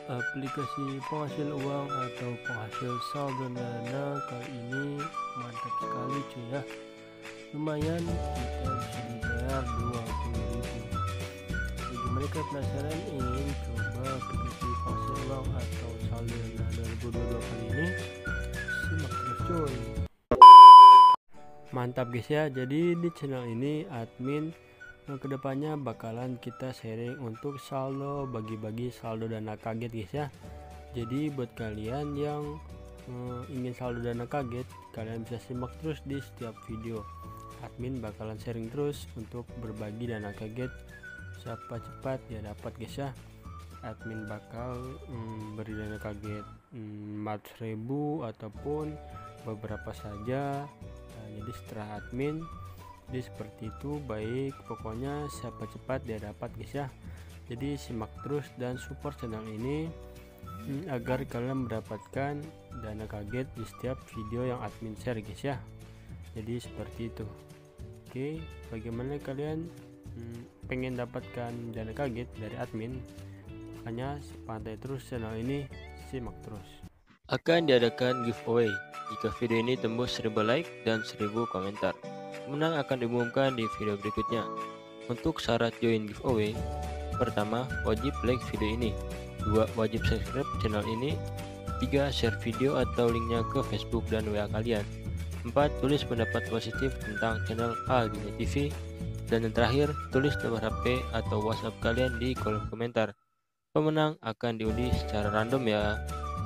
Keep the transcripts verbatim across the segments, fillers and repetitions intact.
Aplikasi penghasil uang atau penghasil saldo dana kali ini mantap sekali cuy ya. Lumayan kita bisa dibayar dua puluh ribu. Bagi mereka penasaran ingin coba aplikasi penghasil uang atau saldo dana dua ribu dua puluh dua kali ini, simak terus cuy. Mantap guys ya. Jadi di channel ini admin Nah, kedepannya bakalan kita sharing untuk saldo, bagi-bagi saldo dana kaget guys ya. Jadi buat kalian yang eh, ingin saldo dana kaget, kalian bisa simak terus di setiap video. Admin bakalan sharing terus untuk berbagi dana kaget siapa cepat dia dapat guys ya. Admin bakal mm, beri dana kaget mm, empat ribu ataupun beberapa saja. Nah, jadi setelah admin jadi seperti itu, baik, pokoknya siapa cepat dia dapat guys ya. Jadi simak terus dan support channel ini hmm, agar kalian mendapatkan dana kaget di setiap video yang admin share guys ya. Jadi seperti itu. Oke, bagaimana kalian hmm, pengen dapatkan dana kaget dari admin? Makanya pantau terus channel ini, simak terus. Akan diadakan giveaway jika video ini tembus seribu like dan seribu komentar. Pemenang akan diumumkan di video berikutnya. Untuk syarat join giveaway, pertama, wajib like video ini, dua, wajib subscribe channel ini, tiga, share video atau linknya ke Facebook dan W A kalian, empat, tulis pendapat positif tentang channel Algini T V, dan yang terakhir, tulis nomor H P atau WhatsApp kalian di kolom komentar. Pemenang akan diundi secara random ya.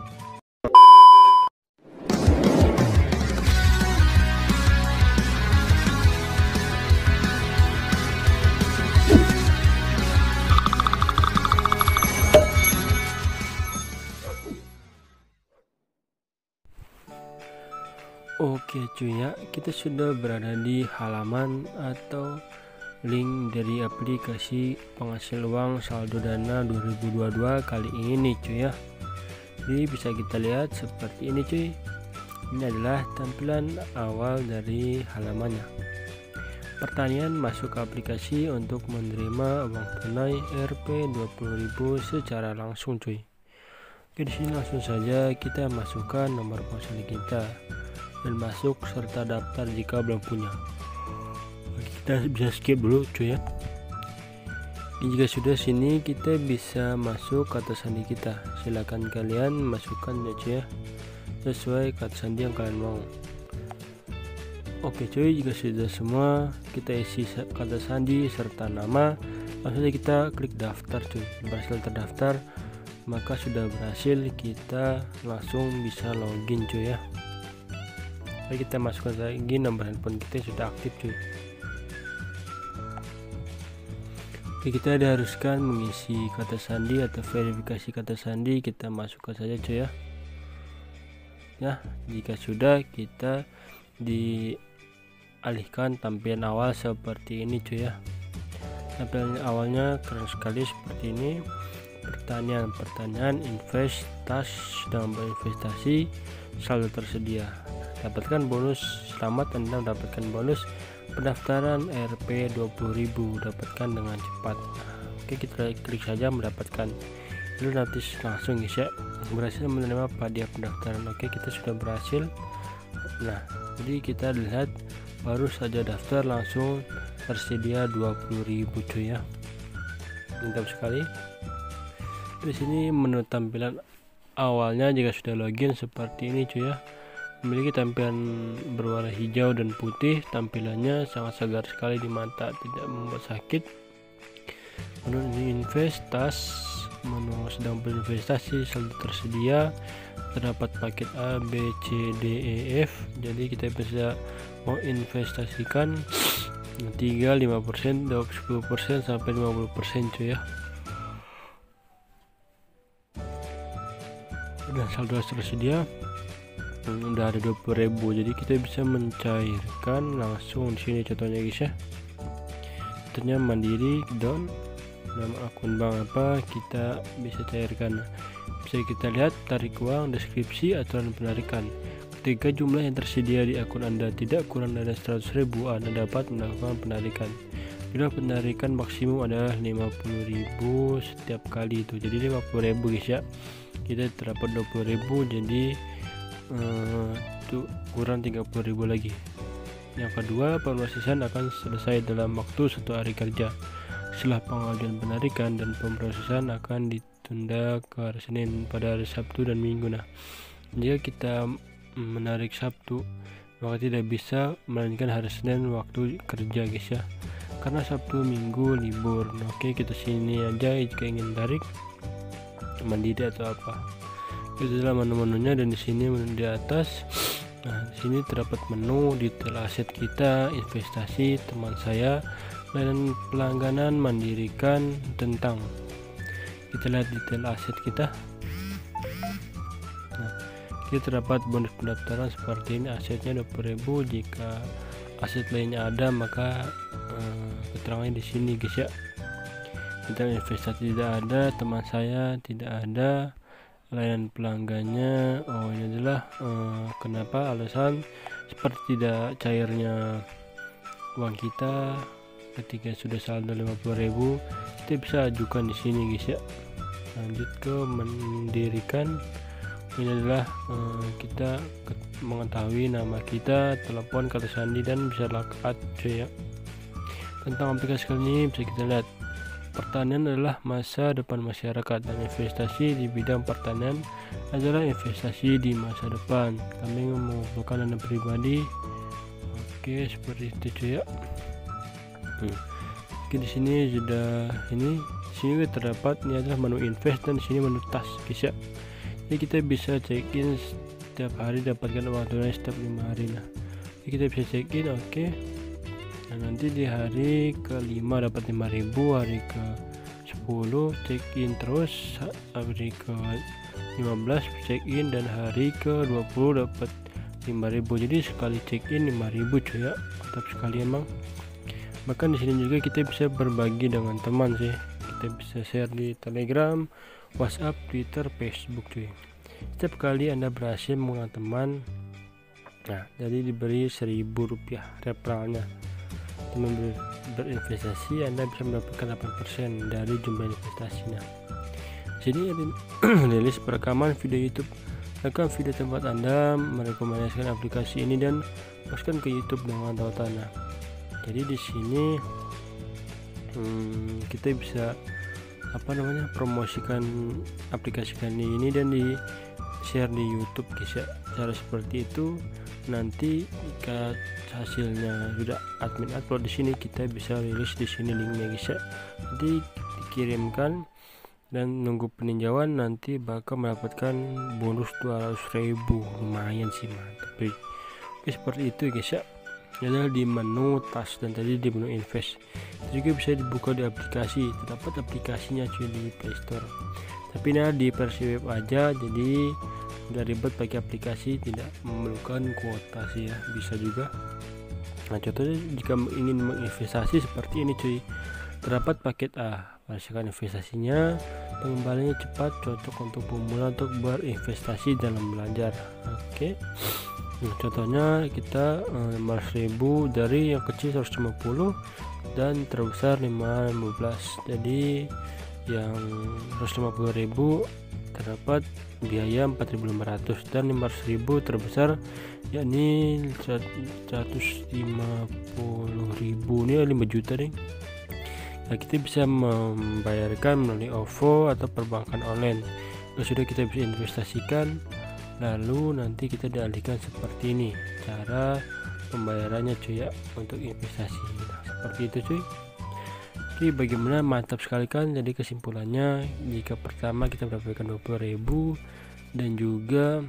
Oke cuy ya, kita sudah berada di halaman atau link dari aplikasi penghasil uang saldo dana dua ribu dua puluh dua kali ini cuy ya. Jadi bisa kita lihat seperti ini cuy. Ini adalah tampilan awal dari halamannya. Pertanyaan masuk ke aplikasi untuk menerima uang tunai R P dua puluh ribu secara langsung cuy. Oke, di sini langsung saja kita masukkan nomor ponsel kita dan masuk serta daftar jika belum punya. Kita bisa skip dulu cuy ya. Ini jika sudah sini kita bisa masuk kata sandi kita. Silakan kalian masukkan ya cuy ya, sesuai kata sandi yang kalian mau. Oke cuy, jika sudah semua kita isi kata sandi serta nama, langsung saja kita klik daftar cuy. Berhasil terdaftar, maka sudah berhasil, kita langsung bisa login cuy ya. Lalu kita masukkan lagi nomor handphone kita yang sudah aktif cuy. Oke, kita diharuskan mengisi kata sandi atau verifikasi kata sandi, kita masukkan saja cuy ya. Nah, jika sudah, kita dialihkan tampilan awal seperti ini cuy ya. Tampilan awalnya keren sekali seperti ini. Pertanyaan-pertanyaan investasi, sedang berinvestasi, saldo tersedia. Dapatkan bonus, selamat Anda mendapatkan bonus pendaftaran R P dua puluh ribu, dapatkan dengan cepat. Nah, oke, kita klik saja mendapatkan. Lalu nanti langsung guys ya, berhasil menerima hadiah pendaftaran. Oke, kita sudah berhasil. Nah, jadi kita lihat baru saja daftar langsung tersedia dua puluh ribu cuy ya. Mantap sekali. Di sini menu tampilan awalnya jika sudah login seperti ini cuy ya. Memiliki tampilan berwarna hijau dan putih, tampilannya sangat segar sekali di mata, tidak membuat sakit. Menu ini investasi, menu sedang berinvestasi, saldo tersedia, terdapat paket A, B, C, D, E, F. Jadi kita bisa mau investasikan tiga, lima persen, sepuluh persen sampai lima puluh persen cuy ya. Dan saldo tersedia udah ada dua puluh ribu, jadi kita bisa mencairkan langsung di sini contohnya guys ya. Contohnya mandiri down, nama akun bank apa, kita bisa cairkan. Bisa kita lihat tarik uang, deskripsi, aturan penarikan. Ketika jumlah yang tersedia di akun Anda tidak kurang dari seratus ribu, Anda dapat melakukan penarikan. Jumlah penarikan maksimum adalah lima puluh ribu setiap kali itu, jadi lima puluh ribu guys ya. Kita terdapat dua puluh ribu, jadi eh, tuh kurang tiga puluh ribu lagi. Yang kedua, pemrosesan akan selesai dalam waktu satu hari kerja. Setelah pengajuan penarikan dan pemrosesan akan ditunda ke hari Senin pada hari Sabtu dan Minggu. Nah, jika kita menarik Sabtu, maka tidak bisa melainkan hari Senin waktu kerja guys ya, karena Sabtu Minggu libur. Oke, kita sini aja jika ingin tarik mandiri atau apa. Itu adalah menu-menunya, dan di sini menu di atas. Nah, di sini terdapat menu detail aset kita, investasi, teman saya, layanan pelangganan, mandirikan, tentang. Kita lihat detail aset kita. Nah, kita terdapat bonus pendaftaran seperti ini, asetnya dua puluh ribu. Jika aset lainnya ada, maka eh, keterangannya di sini guys ya. Kita investasi tidak ada, teman saya tidak ada, layanan pelanggannya, oh ini adalah eh, kenapa alasan seperti tidak cairnya uang kita ketika sudah saldo lima puluh ribu. Kita bisa ajukan di sini guys ya. Lanjut ke mendirikan. Ini adalah eh, kita mengetahui nama kita, telepon, kata sandi, dan bisa login cuy ya. Tentang aplikasi kali ini bisa kita lihat. Pertanian adalah masa depan masyarakat, dan investasi di bidang pertanian adalah investasi di masa depan. Kami mengumpulkan dana pribadi. Oke, seperti itu cuy ya. Hmm. Oke, di sini sudah ini. Di sini terdapat ini adalah menu invest, dan di sini menu tas guys ya. Jadi kita bisa check in setiap hari, dapatkan uang tunai setiap lima hari. Nah, jadi kita bisa check in. Oke. Nah, nanti di hari kelima dapat lima ribu, hari ke sepuluh check in terus, hari ke lima belas check in, dan hari ke dua puluh dapat lima ribu. Jadi sekali check in lima ribu cuy ya, mantap sekali emang. Bahkan di sini juga kita bisa berbagi dengan teman sih. Kita bisa share di Telegram, WhatsApp, Twitter, Facebook cuy. Setiap kali Anda berhasil mengundang teman, nah jadi diberi seribu rupiah referralnya. Teman ber, berinvestasi, Anda bisa mendapatkan delapan persen dari jumlah investasinya. Jadi rilis perekaman video YouTube. Rekam video tempat Anda merekomendasikan aplikasi ini dan masukkan ke YouTube dengan tautan. Nah, jadi di sini hmm, kita bisa apa namanya promosikan aplikasi ini dan di share di YouTube guys ya. Cara seperti itu nanti jika hasilnya sudah admin upload di sini, kita bisa rilis di sini linknya guys ya. Jadi dikirimkan dan nunggu peninjauan, nanti bakal mendapatkan bonus dua ratus ribu. Lumayan sih, mantap. Oke, seperti itu guys ya. Ini adalah di menu tas, dan tadi di menu invest. Itu juga bisa dibuka di aplikasi, terdapat aplikasinya cuy di Play Store. Tapi ini di versi web aja, jadi udah ribet pakai aplikasi, tidak memerlukan kuota sih ya, bisa juga. Nah, contohnya jika ingin menginvestasi seperti ini cuy, terdapat paket A, rasakan investasinya, pengembaliannya cepat, cocok untuk pemula untuk berinvestasi dalam belajar. Oke, nah, contohnya kita lima ratus ribu, dari yang kecil seratus lima puluh dan terbesar lima belas. Jadi yang seratus lima puluh ribu terdapat biaya empat ribu lima ratus, dan lima ratus ribu terbesar yakni seratus lima puluh ribu, ini lima juta deh. Nah, kita bisa membayarkan melalui O V O atau perbankan online. Kalau sudah kita bisa investasikan, lalu nanti kita dialihkan seperti ini cara pembayarannya cuy ya untuk investasi. Nah, seperti itu cuy. Oke, bagaimana, mantap sekali kan. Jadi kesimpulannya, jika pertama kita mendapatkan dua puluh ribu, dan juga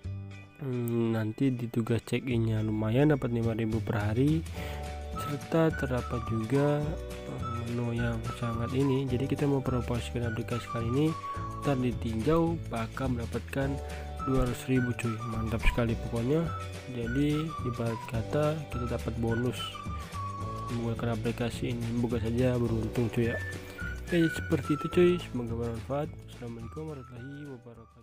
hmm, nanti di tugas check innya lumayan dapat lima ribu per hari, serta terdapat juga menu yang sangat ini. Jadi kita mau promosikan aplikasi kali ini, ntar ditinjau bakal mendapatkan dua ratus ribu cuy, mantap sekali pokoknya. Jadi ibarat kata kita dapat bonus menggunakan aplikasi ini, semoga saja beruntung cuy ya. Oke, seperti itu cuy, semoga bermanfaat. Assalamualaikum warahmatullahi wabarakatuh.